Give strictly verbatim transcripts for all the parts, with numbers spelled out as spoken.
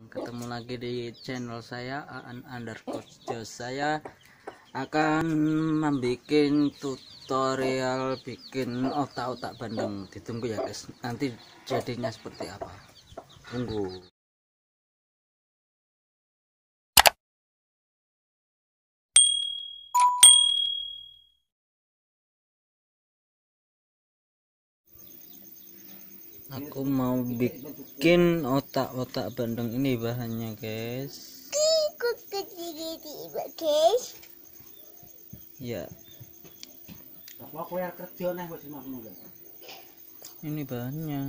ketemu lagi di channel saya Aan underscore Jos. Saya akan membuat tutorial bikin otak-otak bandeng. Ditunggu ya guys, nanti jadinya seperti apa, tunggu. Aku mau bikin otak-otak bandeng. Ini bahannya guys. guys. Ya. Ini bahannya.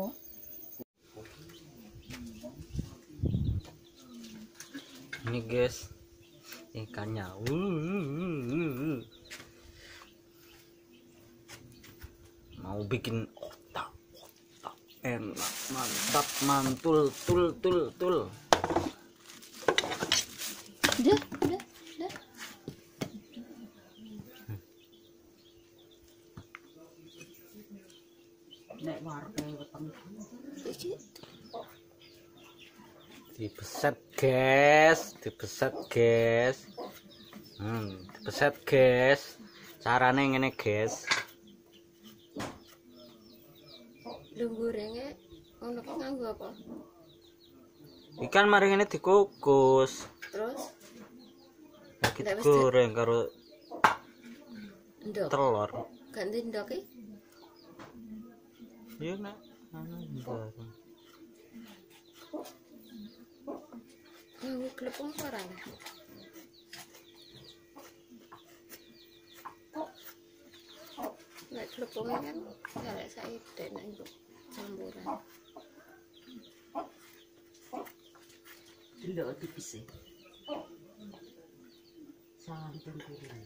Ini guys, ikannya. Mau bikin enak, mantap, mantul, tul, tul, tul. Udah, udah, udah. Nek warga weteng. Dibeset, guys, dibeset, guys. Hmm, dibeset, guys. Carane ngene, guys. Lu gorengnya ono kok nganggo apa? Ikan mari ngene dikukus. Terus Lagi digoreng karo ndok. telur. Ganti ndok iki. Iya nak, anu ndok. Nganggo glepung ora? Nek glepungnya kan karek saiki nek nggo campuran. Ndok tipis e. Sampun kurang.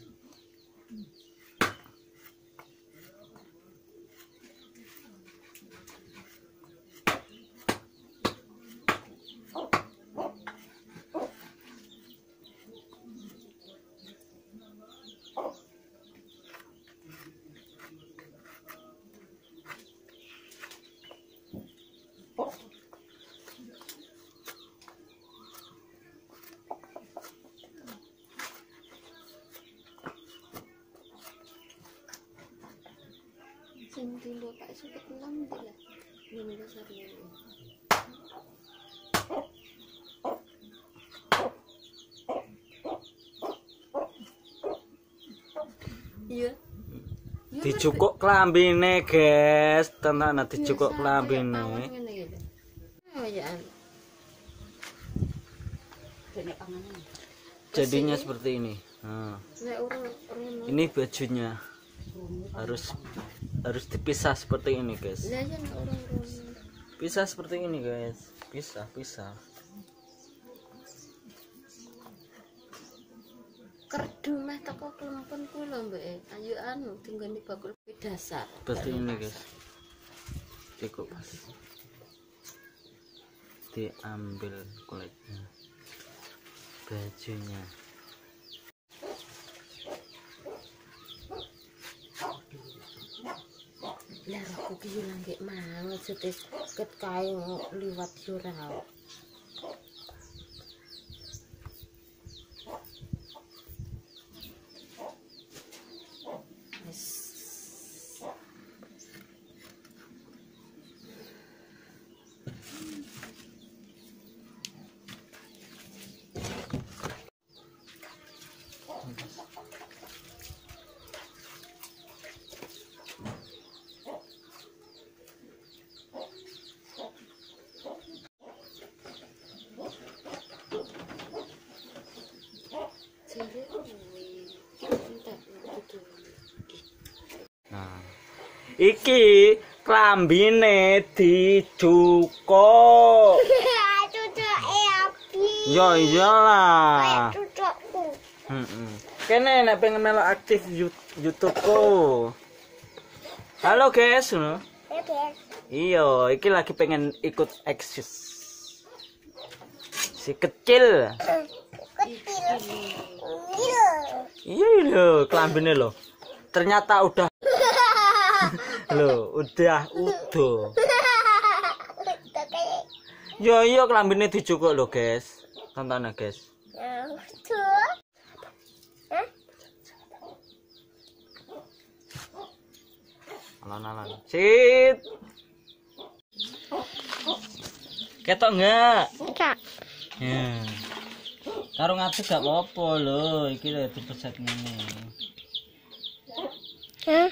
Sing timbul Pak suket enam lah. Ini dasarnya. Iya. Dicukuk klambine, guys. Tenan dicukuk klambine. Oh ya. Jadinya seperti ini. Nah, ini bajunya. Harus harus dipisah seperti ini, guys. Pisah seperti ini, guys. Pisah, pisah. Kerdu meh teko klempon kula, Mbak. Ayo anu tinggoni bakul dasar. Seperti ini, guys. Cukup pas. Diambil kulitnya. Bajunya. Lah aku ki yo nggih manut setes ket kae liwat yo ra. Nah, iki klambine dicukuk. Cucuke Abi. Ya iyalah. Cucukku. Heeh. Kene nek pengen melo aktif YouTube-ku. Halo guys, ngono. Iya, iki lagi pengen ikut eksis. Si kecil. Kecil. Iya lho, klambine lho. Ternyata udah Loh, udah utuh. Yo iya kelambine dijukuk lho, guys. Tonton guys. Alon-alon. Sit. Ketok enggak? Enggak. Ya. Karo ngadeg gak apa-apa lho, iki lho dipeset ngene. Hah?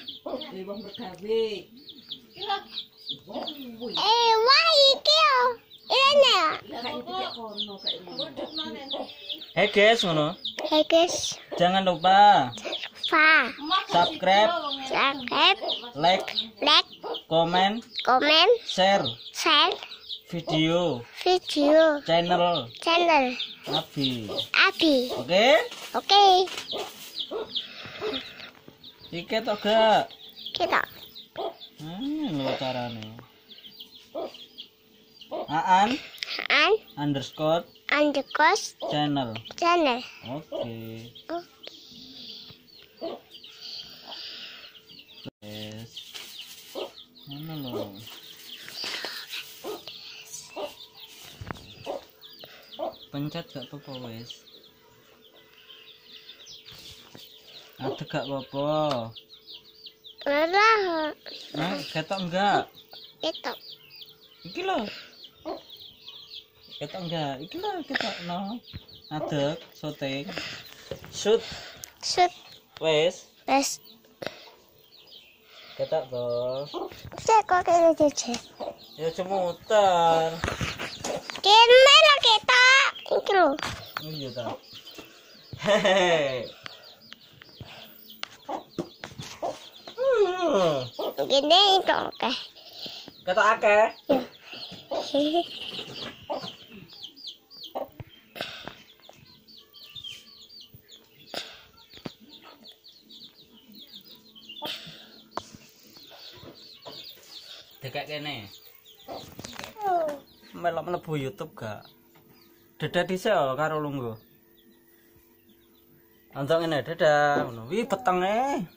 Eh, wah iki yo. Ini. Hey guys, ngono. Hey guys, Jangan lupa fa, subscribe, subscribe, like, like, komen, komen, share share video video channel channel Abi. Abi. Oke? Oke, Iki tok gak? kita. Hmm, lho carane. Aan An underscore underscore channel. channel. Oke. Oke. Yes. Mana lo? Pencet gak apa-apa wes. Ada gak apa-apa. Merah. Nah, ketok enggak? Itu. Iki lho. Ketok enggak? Iki lho ketok no. Adek syuting. Shoot Shoot. wes. Wes. Ketok to. Saya kok kayak gitu. Ya cemuter. Kene lo kita. Iki lo. Iya ta. Hehehe. Hmm. Gini itu oke. Ketok akeh. Dekak kene. Melok mlebu YouTube gak? Dadah dhisik karo lungguh. Nonton ngene dadah ngono. Wi petenge.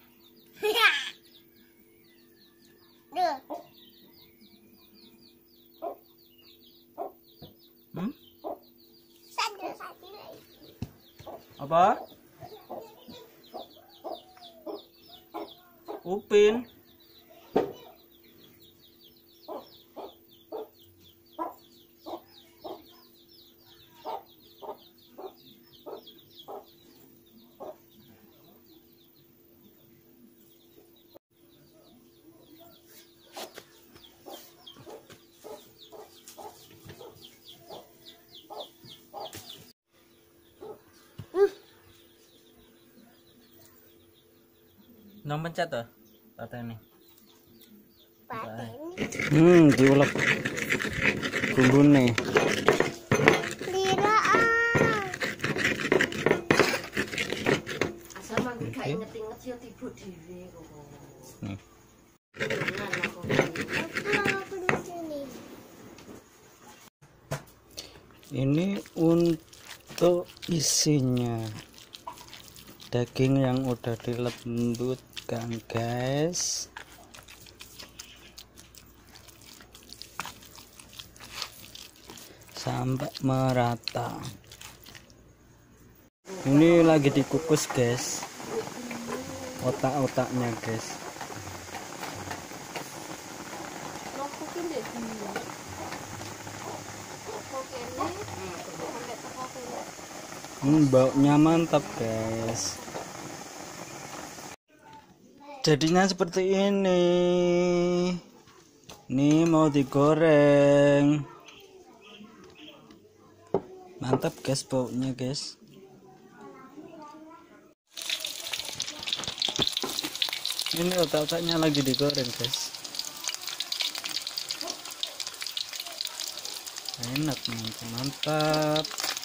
Hmm? Apa? Upin. Nom pencet tuh paten nih. Hmm, diulek bumbune. Lira ah. Asal mangke gak inget-inget yo tiba dhewe kok. Nih. Ini untuk isinya. Daging yang udah dilembutkan, guys. Sampai merata. Ini lagi dikukus, guys. Otak-otaknya, guys. Hmm, baunya mantap, guys. Jadinya seperti ini. Ini mau digoreng. Mantap, guys, baunya, guys. Ini otak-otaknya lagi digoreng, guys. Enak, mantap, mantap.